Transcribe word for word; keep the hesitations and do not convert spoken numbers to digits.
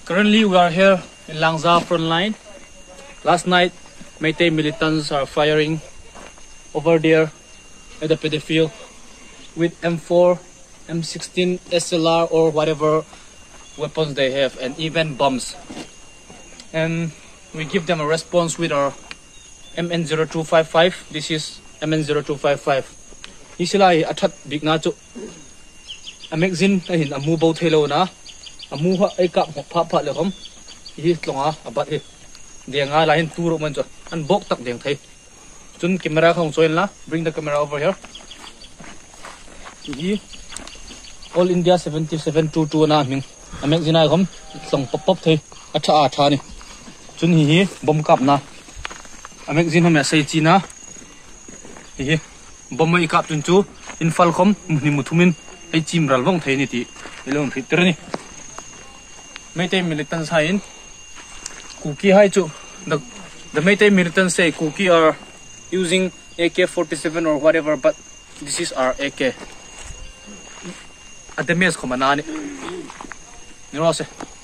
Currently, we are here in Langza front line. Last night, Meitei Militants are firing over there at the field with M four, M sixteen, S L R or whatever weapons they have, and even bombs. And we give them a response with our M N zero two five five. This is M N zero two five five. Isilai athat big na chu. A magazine ahin amu boat hello na. Amu ha ay kap pha pha le khom. Hi tlonga abat hi. Denga lain turo man chu. An bok tak deng thai. Chun camera khong choin la. Bring the camera over here. Hi All India seventy-seven twenty-two na ming. A magazine ai khom song pop pop thai. Atha atha ni. Chun hi hi bom kap na. A magazine hom sai chi na. Hi bom mai kap chun chu infal khom ni muthumin ai chim ral wong thai ni ti. Ilom fitter ni. Meitei Militants hain cookie hai chu the the Meitei Militants say cookie are using A K forty-seven or whatever, but this is our A K. At the mess come on, you know what?